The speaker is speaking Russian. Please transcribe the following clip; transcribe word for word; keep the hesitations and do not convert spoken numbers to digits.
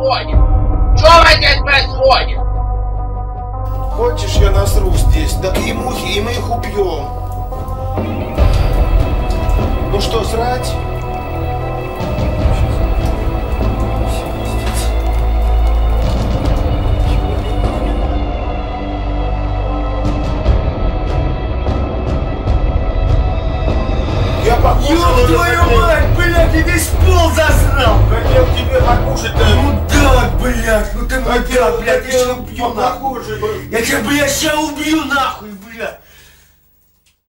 происходит? Что здесь происходит? Хочешь, я насру здесь? Так и мухи, и мы их убьем. Ну что, срать? Я покушал. Ёб твою мать, блядь, ты весь пол засрал! Хотел тебе покушать-то. Мудак, блядь, ну ты мудак, блядь, я тебя убью нахуй! Похоже. Я тебя, блядь, сейчас убью нахуй!